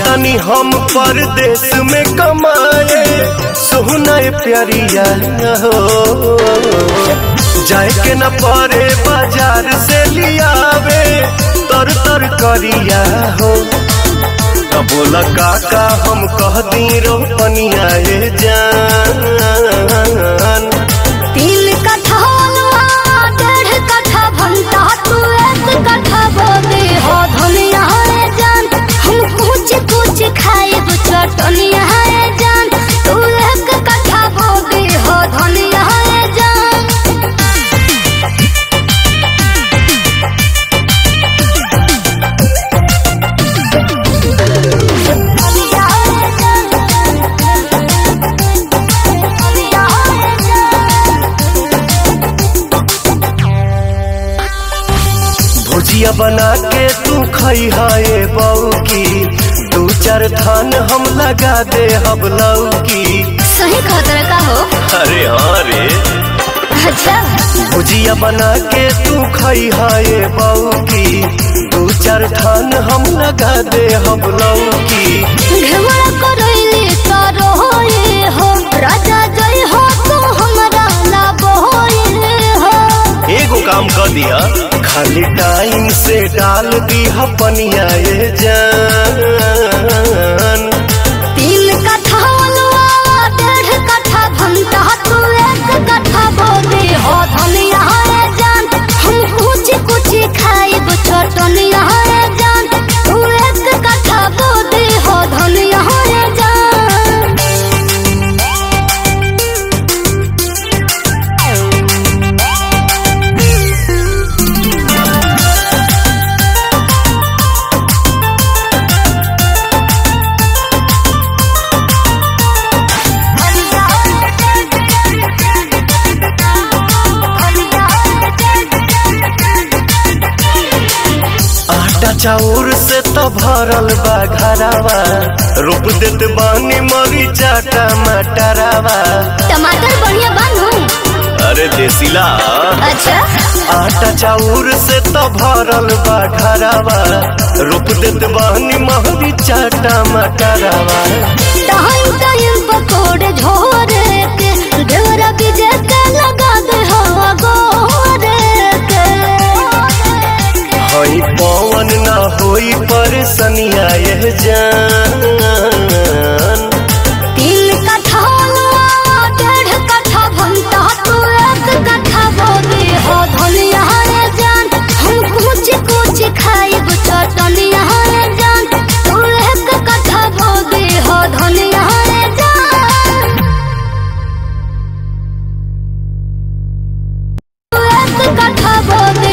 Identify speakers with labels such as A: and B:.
A: जातनी हम परदेश में कमाए, सोहना प्यारिया हो जाए के न परे बाजार से लियावे तर तर करिया हो। बोला काका हम कह दी रोपनिया जान।
B: 3 कट्ठा 1.5 कट्ठा भंटा तू 1 कट्ठा बोदे हो धनिया जान। हम कुछ कुछ खाए चटनिया जान, तू 1 कट्ठा बोदे हो धनिया जान।
A: भुजिया बना के तू खई है बऊ की, 2-4 थान हम लगा दे हम लौकी।
B: सही खतर का हो?
A: अरे हाँ रे।
B: अच्छा।
A: भुजिया बना के तू खई है बऊ की, 2-4 थान हम लगा दे हम लौकी।
B: घेवड़ा करैली तारो होए हो राजा जय हो तू हमरा लाबो होए हो।
A: एगो काम कर दिया, खाली टाइम से डाल दिया पनिया जान।
B: 3 कट्ठा 1.5 कट्ठा भंटा तू 1 कट्ठा बोदे हो धनिया जान। हम कुछ कुछ खाइब चटनिया जान, तू 1 कट्ठा बोदे हो धनिया जान।
A: आटा चाउर से तो भरल बा घरावा, रोप देत बानी मरीचा टमाटरावा।
B: टमाटर बढ़िया बानू?
A: अरे देसीला।
B: अच्छा।
A: आटा चाउर से तो भरल बा घरावा, रोप देत बानी मरीचा टमाटरावा।
B: टाइम टाइम पकोड़े झोरे के देवरा बीजे के लगा दे हवा गोरे के।
A: हई पवन ना होई परेशानिया जान।
B: 3 कट्ठा 1.5 कट्ठा भंटा तू 1 कट्ठा बोदे हो धनिया जान। हम कुछ कुछ खाइब चटनिया जान, तू 1 कट्ठा बोदे हो धनिया जान। 1 कट्ठा बोदे